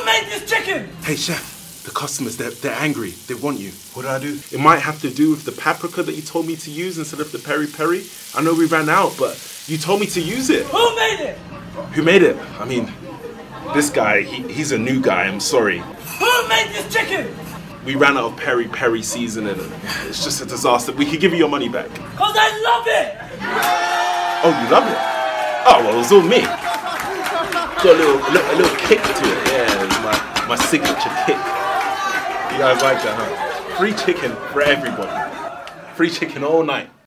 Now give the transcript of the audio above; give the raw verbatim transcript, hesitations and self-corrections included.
made this chicken? Hey chef, the customers, they're, they're angry. They want you. What did I do? It might have to do with the paprika that you told me to use instead of the peri peri. I know we ran out, but you told me to use it. Who made it? Who made it? I mean, this guy, he, he's a new guy, I'm sorry. Who made this chicken? We ran out of peri peri seasoning. It's just a disaster. We could give you your money back. Cause I love it! Oh, you love it? Oh, well, it was all me. Got a little, a little, a little kick to it. Yeah, it's my, my signature kick. You guys like that, huh? Free chicken for everybody. Free chicken all night.